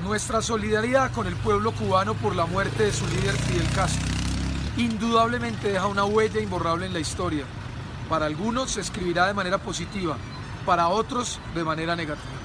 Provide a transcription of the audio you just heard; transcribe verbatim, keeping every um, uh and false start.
Nuestra solidaridad con el pueblo cubano por la muerte de su líder Fidel Castro indudablemente deja una huella imborrable en la historia. Para algunos se escribirá de manera positiva, para otros de manera negativa.